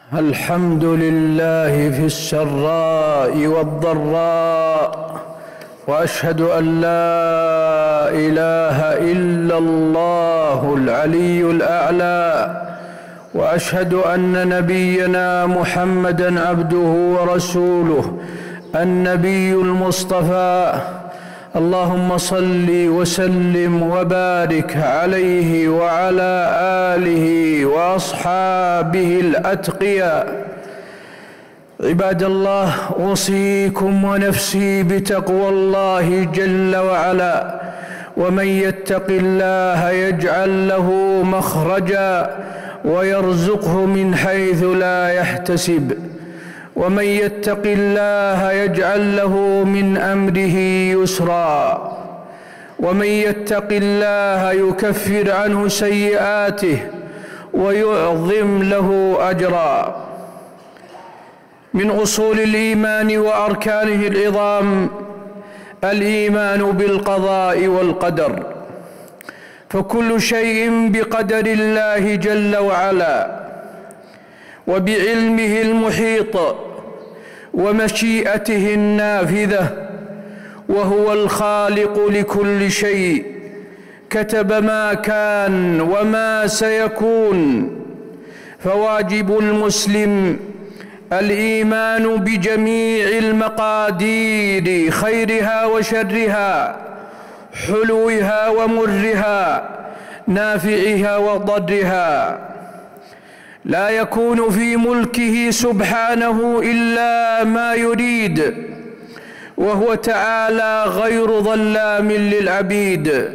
الحمد لله في السراء والضراء، وأشهد أن لا إله إلا الله العلي الأعلى، وأشهد أن نبينا محمدًا عبده ورسوله النبي المصطفى. اللهم صل وسلم وبارك عليه وعلى آله وأصحابه الأتقياء. عباد الله، أوصيكم ونفسي بتقوى الله جل وعلا. ومن يتق الله يجعل له مخرجا ويرزقه من حيث لا يحتسب، ومن يتق الله يجعل له من أمره يسرا، ومن يتق الله يكفر عنه سيئاته ويعظم له أجرا. من أصول الإيمان وأركانه العظام الإيمان بالقضاء والقدر، فكل شيء بقدر الله جل وعلا وبعلمه المحيط ومشيئته النافذة، وهو الخالق لكل شيء، كتب ما كان وما سيكون. فواجب المسلم الإيمان بجميع المقادير، خيرها وشرها، حلوها ومرها، نافعها وضرها. لا يكون في ملكه سبحانه إلا ما يريد، وهو تعالى غير ظلام للعبيد.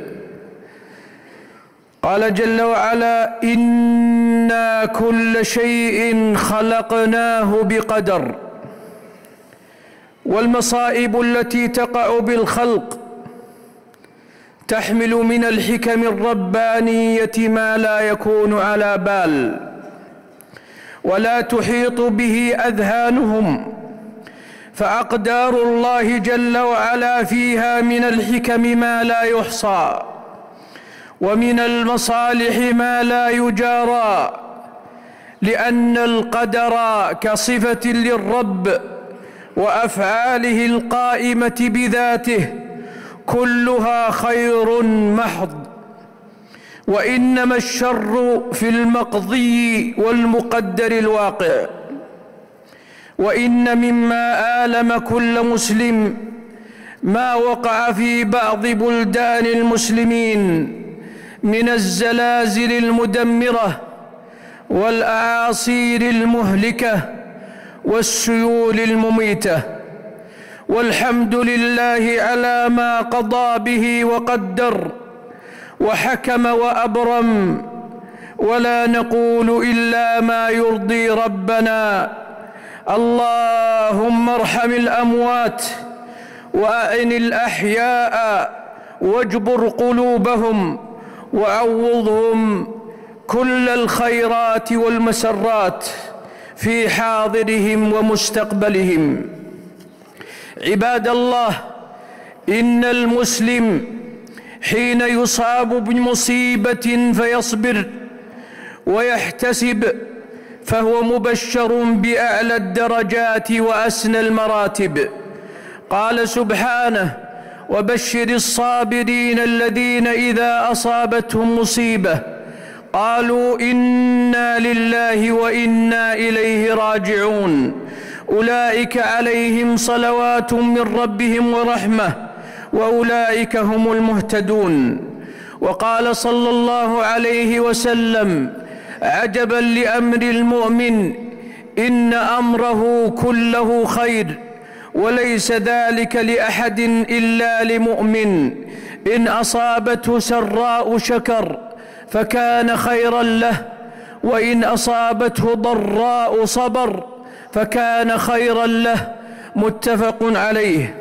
قال جل وعلا: إنا كل شيء خلقناه بقدر. والمصائب التي تقع بالخلق تحمل من الحكم الربانية ما لا يكون على بال، ولا تحيط به أذهانهم، فأقدار الله جل وعلا فيها من الحكم ما لا يحصى، ومن المصالح ما لا يجارى، لأن القدر كصفة للرب وأفعاله القائمة بذاته كلها خير محض، وإنما الشر في المقضي والمقدر الواقع. وإن مما آلم كل مسلم ما وقع في بعض بلدان المسلمين من الزلازل المدمرة والأعاصير المهلكة والسيول المميتة. والحمد لله على ما قضى به وقدر وحكم وأبرم، ولا نقول إلا ما يرضي ربنا. اللهم ارحم الأموات وأعن الأحياء واجبر قلوبهم وعوضهم كل الخيرات والمسرات في حاضرهم ومستقبلهم. عباد الله، إن المسلم حين يصاب بمصيبة فيصبر ويحتسب فهو مبشر بأعلى الدرجات وأسنى المراتب. قال سبحانه: وبشر الصابرين الذين إذا أصابتهم مصيبة قالوا إنا لله وإنا إليه راجعون أولئك عليهم صلوات من ربهم ورحمة وأولئك هم المهتدون. وقال صلى الله عليه وسلم: عجبا لأمر المؤمن، إن أمره كله خير، وليس ذلك لأحد إلا لمؤمن، إن أصابته سراء شكر فكان خيرا له، وإن أصابته ضراء صبر فكان خيرا له. متفق عليه.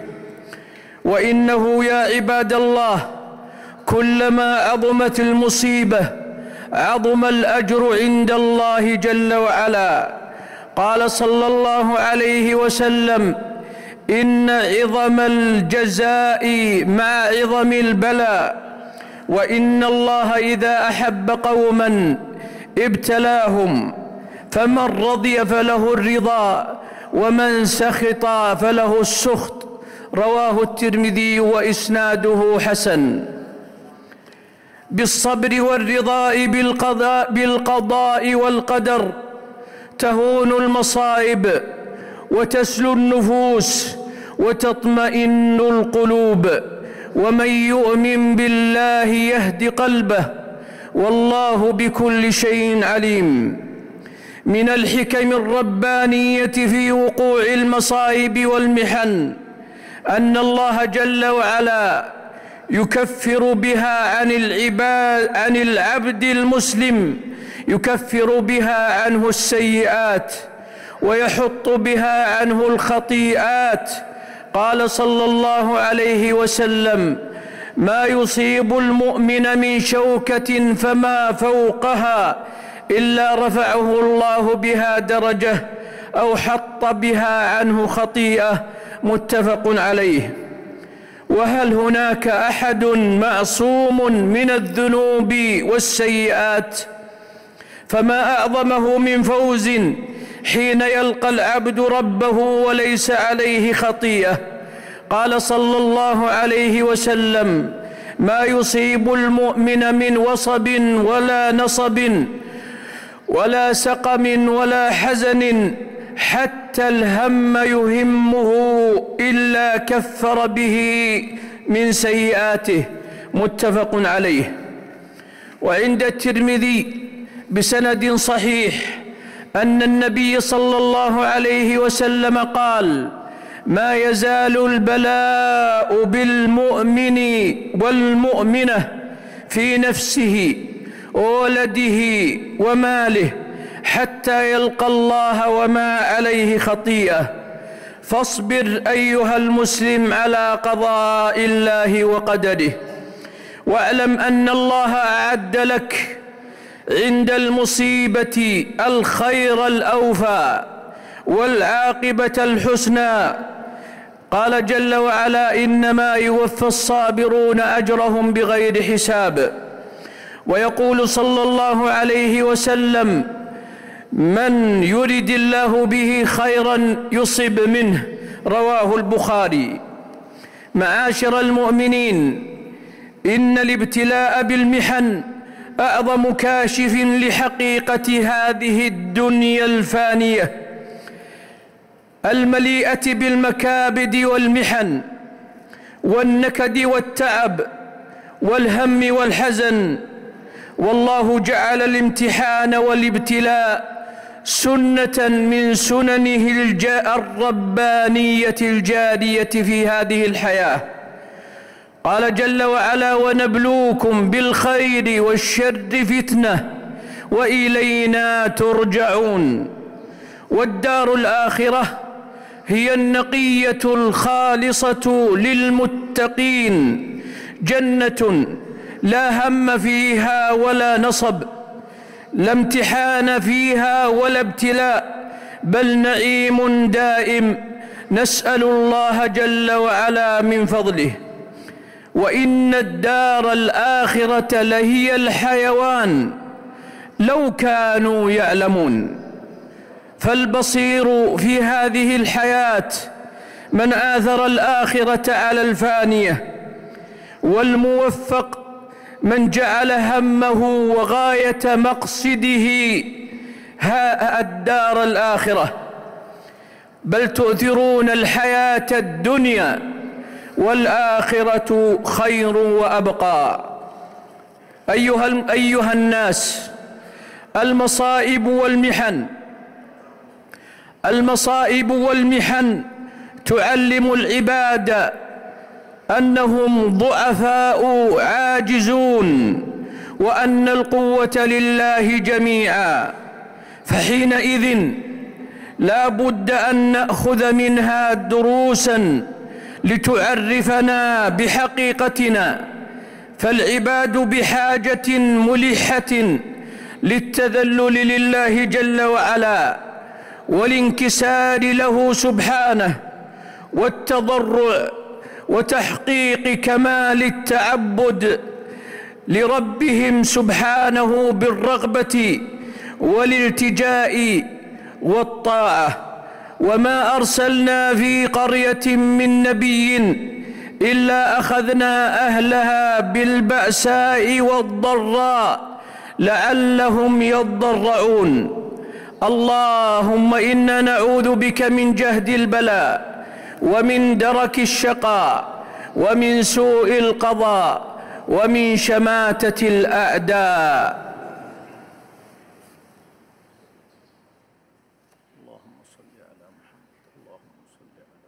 وإنه يا عباد الله كلما عظمت المصيبة عظم الأجر عند الله جل وعلا. قال صلى الله عليه وسلم: إن عظم الجزاء مع عظم البلاء، وإن الله إذا أحب قوما ابتلاهم فمن رضي فله الرضا ومن سخط فله السخط. رواه الترمذي وإسناده حسن. بالصبر والرضاء بالقضاء والقدر تهون المصائب وتسلو النفوس وتطمئن القلوب، ومن يؤمن بالله يهد قلبه، والله بكل شيء عليم. من الحكم الربانية في وقوع المصائب والمحن أن الله جل وعلا يكفر بها عن العبد المسلم، يكفر بها عنه السيئات ويحط بها عنه الخطيئات. قال صلى الله عليه وسلم: ما يصيب المؤمن من شوكة فما فوقها إلا رفعه الله بها درجة أو حط بها عنه خطيئة. متفق عليه. وهل هناك أحد معصوم من الذنوب والسيئات؟ فما أعظمه من فوز حين يلقى العبد ربه وليس عليه خطيئة. قال صلى الله عليه وسلم: ما يصيب المؤمن من وصب ولا نصب ولا سقم ولا حزن حتى الهم يهمه إلا كفر به من سيئاته. متفق عليه. وعند الترمذي بسند صحيح أن النبي صلى الله عليه وسلم قال: ما يزال البلاء بالمؤمن والمؤمنة في نفسه وولده وماله حتى يلقى الله وما عليه خطيئة. فاصبر أيها المسلم على قضاء الله وقدره، واعلم أن الله أعد لك عند المصيبة الخير الأوفى والعاقبة الحسنى. قال جل وعلا: إنما يوفى الصابرون أجرهم بغير حساب. ويقول صلى الله عليه وسلم: من يرد الله به خيرا يصب منه. رواه البخاري. معاشر المؤمنين، إن الابتلاء بالمحن أعظم كاشف لحقيقة هذه الدنيا الفانية المليئة بالمكابد والمحن والنكد والتعب والهم والحزن. والله جعل الامتحان والابتلاء سنة من سننه الربانية الجارية في هذه الحياة. قال جل وعلا: ونبلوكم بالخير والشر فتنة وإلينا ترجعون. والدار الآخرة هي النقية الخالصة للمتقين، جنة لا هم فيها ولا نصب، لا امتحان فيها ولا ابتلاء، بل نعيم دائم نسأل الله جل وعلا من فضله. وإن الدار الآخرة لهي الحيوان لو كانوا يعلمون. فالبصير في هذه الحياة من آثر الآخرة على الفانية، والموفق من جعل همه وغاية مقصده الدار الآخرة. بل تؤثرون الحياة الدنيا والآخرة خير وأبقى. أيها الناس، المصائب والمحن تعلم العباد أنهم ضعفاء عاجزون، وأن القوة لله جميعا. فحينئذ لا بد أن نأخذ منها دروسا لتعرفنا بحقيقتنا. فالعباد بحاجة ملحة للتذلل لله جل وعلا، والانكسار له سبحانه، والتضرع، وتحقيق كمال التعبد لربهم سبحانه بالرغبة والالتجاء والطاعة. وما أرسلنا في قرية من نبي إلا أخذنا أهلها بالبأساء والضراء لعلهم يضرعون. اللهم إنا نعوذ بك من جهد البلاء ومن درك الشقاء ومن سوء القضاء ومن شماتة الأعداء. اللهم صل على محمد. اللهم صل على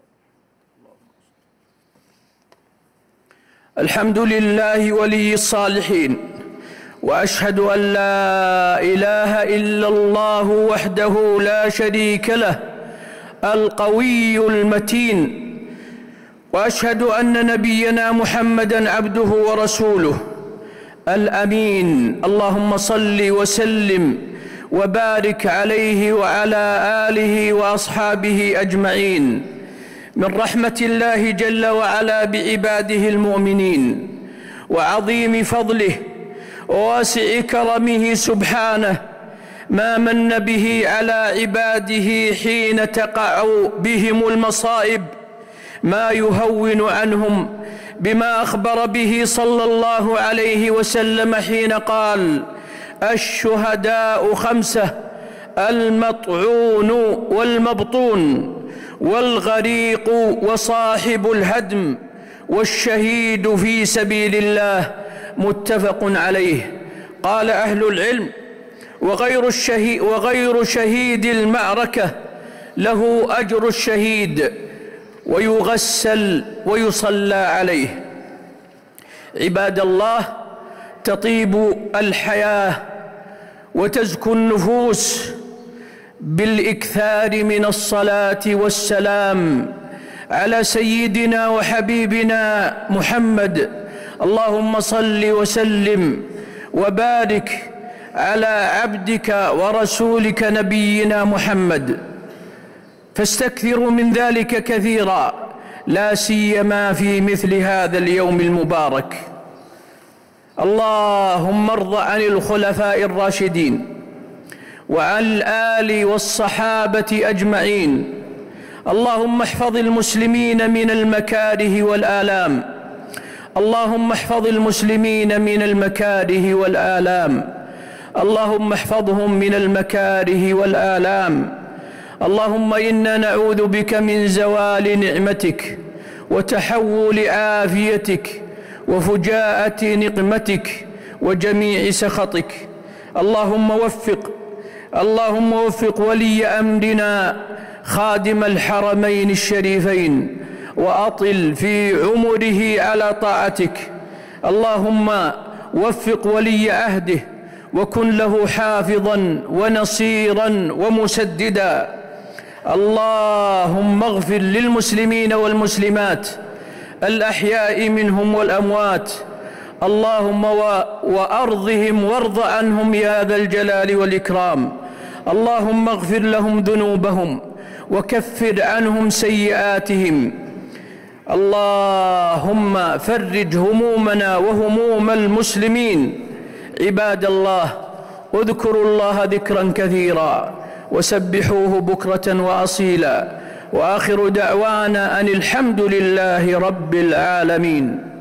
محمد. الحمد لله ولي الصالحين، وأشهد أن لا إله إلا الله وحده لا شريك له القوي المتين، وأشهد أن نبينا محمدًا عبده ورسوله الأمين. اللهم صل وسلم وبارك عليه وعلى آله وأصحابه أجمعين. من رحمة الله جل وعلا بعباده المؤمنين وعظيم فضله وواسع كرمه سبحانه ما من به على عباده حين تقع بهم المصائب ما يهون عنهم، بما أخبر به صلى الله عليه وسلم حين قال: الشهداء 5: المطعون والمبطون والغريق وصاحب الهدم والشهيد في سبيل الله. متفق عليه. قال أهل العلم: وغير شهيد المعركة له أجر الشهيد ويغسل ويصلى عليه. عباد الله، تطيب الحياة وتزكو النفوس بالإكثار من الصلاة والسلام على سيدنا وحبيبنا محمد. اللهم صل وسلم وبارك على عبدك ورسولك نبينا محمد، فاستكثروا من ذلك كثيرا، لا سيما في مثل هذا اليوم المبارك. اللهم ارض عن الخلفاء الراشدين وعن الآل والصحابة أجمعين. اللهم احفظ المسلمين من المكاره والآلام. اللهم احفظ المسلمين من المكاره والآلام. اللهم احفظهم من المكاره والآلام. اللهم إنا نعوذ بك من زوال نعمتك وتحول عافيتك وفجاءة نقمتك وجميع سخطك. اللهم وفق ولي أمرنا خادم الحرمين الشريفين، وأطل في عمره على طاعتك. اللهم وفق ولي عهده وكن له حافظا ونصيرا ومسددا. اللهم اغفر للمسلمين والمسلمات الأحياء منهم والأموات. اللهم وأرضهم وارض عنهم يا ذا الجلال والإكرام. اللهم اغفر لهم ذنوبهم وكفر عنهم سيئاتهم. اللهم فرج همومنا وهموم المسلمين. عباد الله، اذكروا الله ذكرا كثيرا وسبحوه بكرة وأصيلا، وآخر دعوانا أن الحمد لله رب العالمين.